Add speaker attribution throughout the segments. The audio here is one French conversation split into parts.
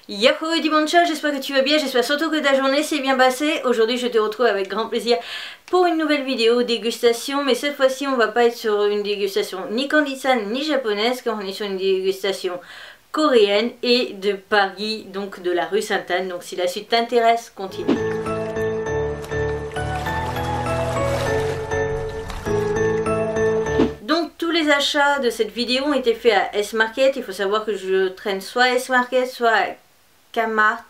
Speaker 1: Yahoo Dimanche, j'espère que tu vas bien, j'espère surtout que ta journée s'est bien passée. Aujourd'hui je te retrouve avec grand plaisir pour une nouvelle vidéo dégustation, mais cette fois-ci on va pas être sur une dégustation ni candisan ni japonaise, car on est sur une dégustation coréenne et de Paris, donc de la rue Sainte-Anne. Donc si la suite t'intéresse, continue. Donc tous les achats de cette vidéo ont été faits à S-Market. Il faut savoir que je traîne soit à S-Market, soit à Kmart,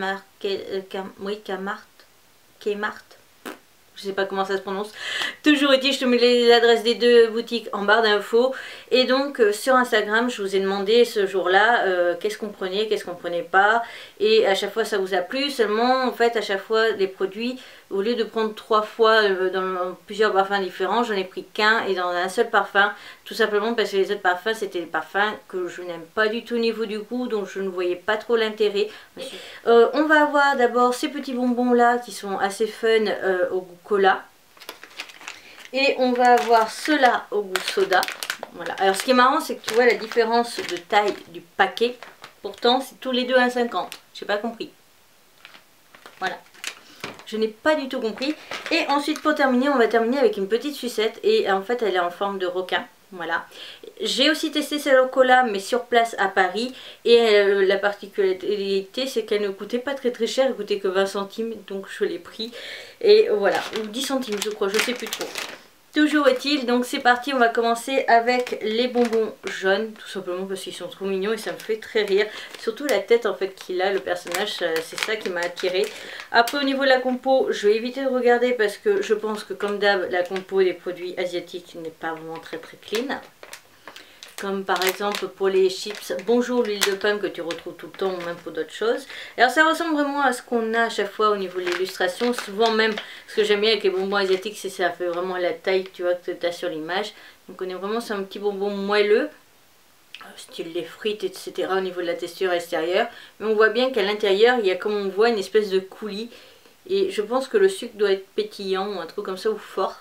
Speaker 1: je sais pas comment ça se prononce. Toujours est-il, je te mets les adresses des deux boutiques en barre d'infos. Et donc sur Instagram, je vous ai demandé ce jour-là qu'est-ce qu'on prenait, qu'est-ce qu'on prenait pas. Et à chaque fois ça vous a plu. Seulement en fait à chaque fois les produits, au lieu de prendre 3 fois dans plusieurs parfums différents, j'en ai pris qu'un et dans un seul parfum. Tout simplement parce que les autres parfums c'était des parfums que je n'aime pas du tout au niveau du goût. Donc je ne voyais pas trop l'intérêt. On va avoir d'abord ces petits bonbons là qui sont assez fun au goût cola. Et on va avoir ceux-là au goût soda. Voilà. Alors ce qui est marrant c'est que tu vois la différence de taille du paquet. Pourtant c'est tous les deux 1,50. J'ai pas compris. Voilà. Je n'ai pas du tout compris. Et ensuite pour terminer, on va terminer avec une petite sucette. Et en fait elle est en forme de requin. Voilà. J'ai aussi testé celle au cola mais sur place à Paris. Et la particularité c'est qu'elle ne coûtait pas très cher. Elle coûtait que 20 centimes. Donc je l'ai pris. Et voilà. Ou 10 centimes je crois. Je sais plus trop. Toujours est-il, donc c'est parti, on va commencer avec les bonbons jaunes, tout simplement parce qu'ils sont trop mignons et ça me fait très rire. Surtout la tête en fait qu'il a, le personnage, c'est ça qui m'a attiré. Après au niveau de la compo, je vais éviter de regarder parce que je pense que comme d'hab, la compo des produits asiatiques n'est pas vraiment très clean. Comme par exemple pour les chips, bonjour l'huile de palme que tu retrouves tout le temps ou même pour d'autres choses. Alors ça ressemble vraiment à ce qu'on a à chaque fois au niveau de l'illustration. Souvent même, ce que j'aime bien avec les bonbons asiatiques, c'est ça fait vraiment la taille que tu vois que tu as sur l'image. Donc on est vraiment sur un petit bonbon moelleux, style les frites etc. au niveau de la texture extérieure. Mais on voit bien qu'à l'intérieur, il y a comme on voit une espèce de coulis. Et je pense que le sucre doit être pétillant ou un truc comme ça ou fort.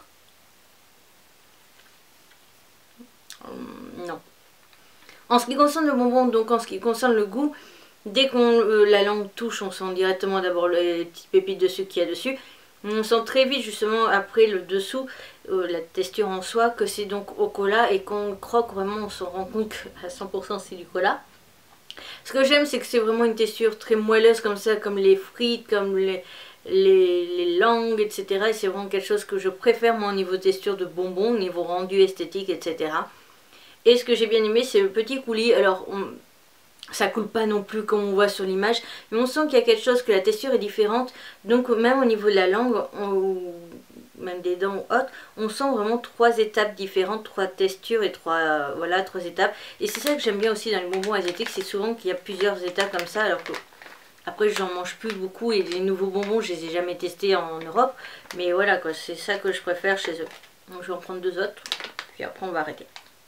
Speaker 1: Non. En ce qui concerne le bonbon, donc en ce qui concerne le goût, dès qu'on la langue touche, on sent directement d'abord les petites pépites de sucre qu'il y a dessus. On sent très vite justement après le dessous, la texture en soi, que c'est donc au cola et quand on croque vraiment on s'en rend compte qu'à 100% c'est du cola. Ce que j'aime c'est que c'est vraiment une texture très moelleuse comme ça, comme les frites, comme les langues, etc. Et c'est vraiment quelque chose que je préfère moi au niveau texture de bonbons, au niveau rendu esthétique, etc. Et ce que j'ai bien aimé, c'est le petit coulis. Alors, ça coule pas non plus comme on voit sur l'image, mais on sent qu'il y a quelque chose, que la texture est différente. Donc, même au niveau de la langue, ou même des dents ou autres, on sent vraiment 3 étapes différentes, 3 textures et 3 étapes. Et c'est ça que j'aime bien aussi dans les bonbons asiatiques, c'est souvent qu'il y a plusieurs étapes comme ça, alors que après j'en mange plus beaucoup et les nouveaux bonbons, je les ai jamais testés en Europe. Mais voilà quoi, c'est ça que je préfère chez eux. Donc, je vais en prendre 2 autres, puis après on va arrêter.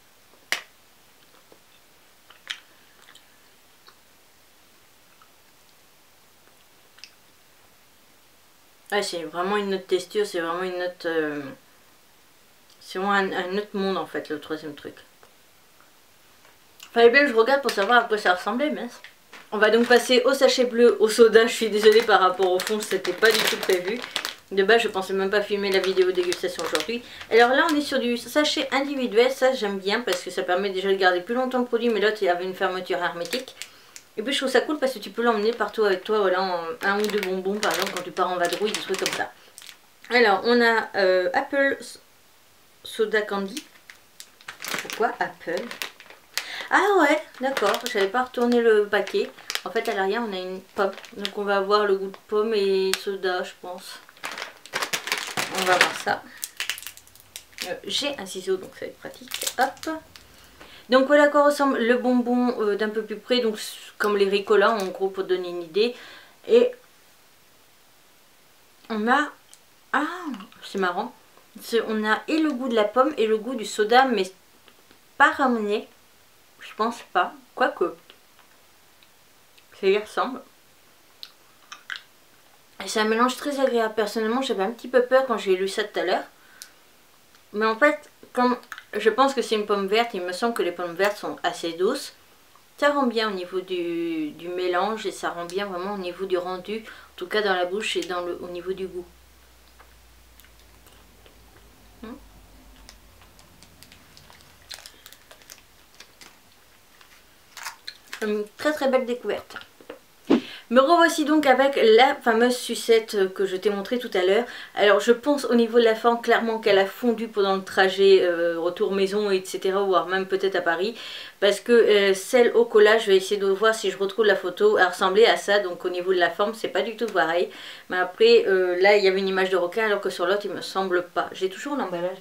Speaker 1: Ouais, c'est vraiment une autre texture, c'est vraiment une autre... c'est vraiment un autre monde en fait, le troisième truc. Fallait bien que je regarde pour savoir à quoi ça ressemblait, mince. On va donc passer au sachet bleu, au soda. Je suis désolée par rapport au fond, c'était pas du tout prévu. De base, je pensais même pas filmer la vidéo dégustation aujourd'hui. Alors là, on est sur du sachet individuel, ça j'aime bien parce que ça permet déjà de garder plus longtemps le produit, mais l'autre il avait une fermeture hermétique. Et puis je trouve ça cool parce que tu peux l'emmener partout avec toi, voilà, en 1 ou 2 bonbons par exemple quand tu pars en vadrouille, des trucs comme ça. Alors on a Apple Soda Candy. Pourquoi Apple? Ah ouais, d'accord, j'avais pas retourné le paquet. En fait à l'arrière on a une pomme, donc on va avoir le goût de pomme et soda je pense. On va voir ça. J'ai un ciseau donc ça va être pratique. Hop. Donc voilà à quoi ressemble le bonbon d'un peu plus près, donc comme les Ricola en gros pour donner une idée. Et on a, ah c'est marrant, on a et le goût de la pomme et le goût du soda mais pas ramené, je pense pas, quoique, ça y ressemble. Et c'est un mélange très agréable, personnellement j'avais un petit peu peur quand j'ai lu ça tout à l'heure. Mais en fait, comme je pense que c'est une pomme verte, il me semble que les pommes vertes sont assez douces. Ça rend bien au niveau du mélange et ça rend bien vraiment au niveau du rendu, en tout cas dans la bouche et au niveau du goût. Une très très belle découverte. Me revoici donc avec la fameuse sucette que je t'ai montré tout à l'heure. Alors je pense au niveau de la forme clairement qu'elle a fondu pendant le trajet retour maison etc. voire même peut-être à Paris. Parce que celle au cola, je vais essayer de voir si je retrouve la photo, elle ressemblait à ça. Donc au niveau de la forme c'est pas du tout pareil. Mais après là il y avait une image de requin alors que sur l'autre il me semble pas. J'ai toujours l'emballage.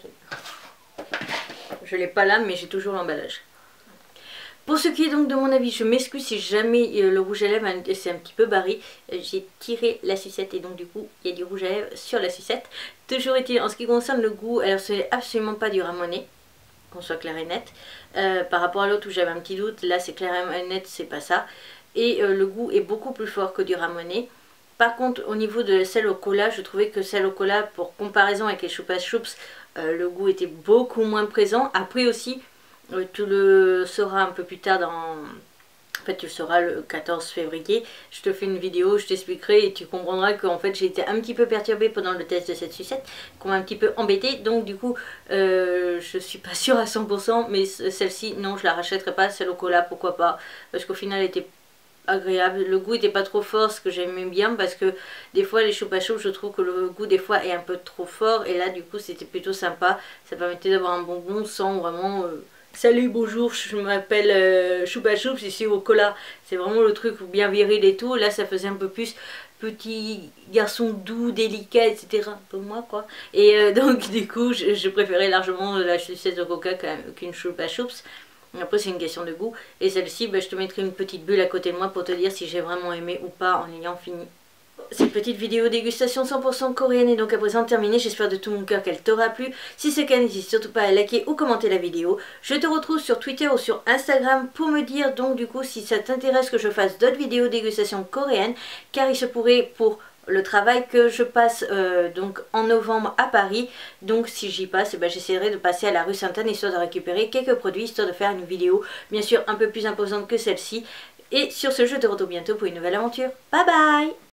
Speaker 1: Je l'ai pas là mais j'ai toujours l'emballage. Pour ce qui est donc de mon avis, je m'excuse si jamais le rouge à lèvres c'est un petit peu barré. J'ai tiré la sucette et donc du coup il y a du rouge à lèvres sur la sucette. Toujours est-il, en ce qui concerne le goût, alors ce n'est absolument pas du ramonné, qu'on soit clair et net. Par rapport à l'autre où j'avais un petit doute, là c'est clair et net, c'est pas ça. Et le goût est beaucoup plus fort que du ramonné. Par contre au niveau de celle au cola, je trouvais que celle au cola, pour comparaison avec les Chupa Chups, le goût était beaucoup moins présent. Après aussi, tu le sauras un peu plus tard En fait tu le sauras le 14 février. Je te fais une vidéo, je t'expliquerai et tu comprendras qu'en fait j'ai été un petit peu perturbée pendant le test de cette sucette, qu'on m'a un petit peu embêtée. Donc du coup je suis pas sûre à 100%, mais celle-ci non je la rachèterai pas. Celle au cola pourquoi pas, parce qu'au final elle était agréable, le goût était pas trop fort, ce que j'aimais bien, parce que des fois les Chupa Chups je trouve que le goût des fois est un peu trop fort, et là du coup c'était plutôt sympa, ça permettait d'avoir un bonbon sans vraiment salut bonjour je m'appelle Chupa Chups, ici au cola. C'est vraiment le truc bien viril et tout. Là ça faisait un peu plus petit garçon doux, délicat, etc. Un peu moi quoi. Et donc du coup je préférais largement la sucette de coca qu'une Chupa Chups. Après c'est une question de goût. Et celle-ci, bah, je te mettrai une petite bulle à côté de moi pour te dire si j'ai vraiment aimé ou pas en ayant fini. Cette petite vidéo dégustation 100% coréenne est donc à présent terminée. J'espère de tout mon cœur qu'elle t'aura plu. Si c'est le cas, n'hésite surtout pas à liker ou commenter la vidéo. Je te retrouve sur Twitter ou sur Instagram pour me dire donc du coup si ça t'intéresse que je fasse d'autres vidéos dégustation coréenne, car il se pourrait pour le travail que je passe donc en novembre à Paris. Donc si j'y passe, ben, j'essaierai de passer à la rue Sainte-Anne histoire de récupérer quelques produits, histoire de faire une vidéo bien sûr un peu plus imposante que celle-ci. Et sur ce, je te retrouve bientôt pour une nouvelle aventure. Bye bye!